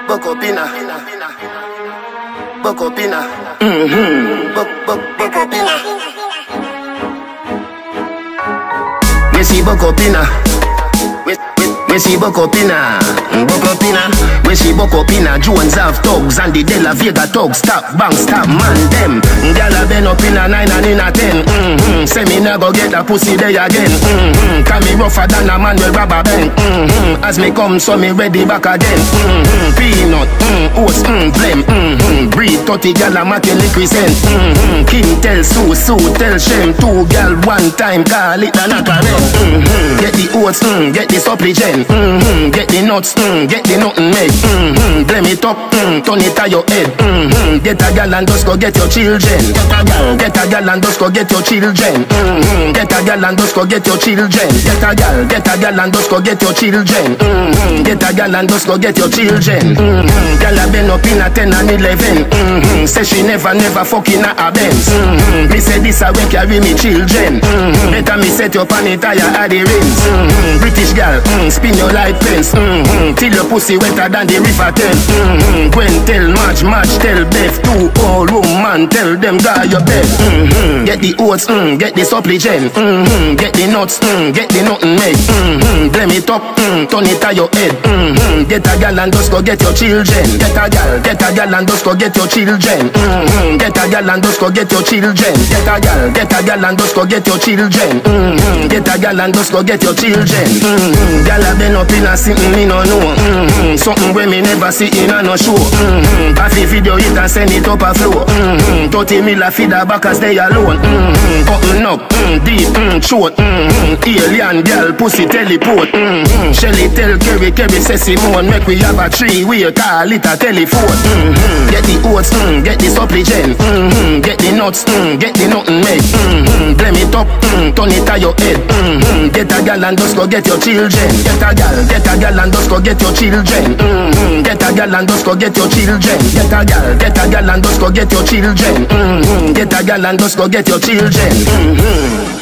Bocopina. Bocopina. Bocopina. We see Bocopina. We see Bocopina. Bocopina. We see Bocopina. Jones have thugs and the De La Vega thugs. Stop, bang, stop, man, them. Gyal a been up in a 9 and in a 10. Say me nah go get a pussy day again. Can me rougher than a man with rubber band. As me come, so me ready back again. Peanut, oats, blem. Breed 30 gyal a make liquid scent. King tell Sue, Sue tell Shem. 2 gyal one time, call it a knock a Get the oats, get the supplement. Get the nuts, get the nothing make. Blame it up, turn it to your head. Get a gal and just go get your children. Get a gal and just go get your children. Get a gal and just go get your children. Get a gal and just go get your children. Get a gal and just go get your children. Gal a been up in a 10 and 11. Say she never fucking a Benz. Me say this a way carry me children. Better me set your pan it higher at the rings. British gal, spin your light fence. Till your pussy wetter than the river Thames. Gwen tell March tell Beth. 2 old woman tell them guy your bed. Get the oats, get the supplement. Get the nuts, get the nothing make. Blame it up, turn it to your head. Get a gal and just go get your children. Get a gal and just go get your children. Get a gal and just go get your children. Get a gal and just go get your children. Get a gal and just go get your children. Gal a been up in a sitting me no know. Something where me never see in a no show. Pass the video it and send it up a flow. 30 mil a feed her back as they alone. Cutting up, deep, short. Alien girl pussy teleport. Shelly tell Kerry say Simone make we have a 3-way call it a telephone. Get the oats, get the supplement. Get the nuts, get the nothing make. Blame it up, turn it to your head. Get a gal and just go get your children. Get a gal and just go get your children. Get a gal and just go get your children. Get a gal and just go get your children. Get a gal and just go get your children.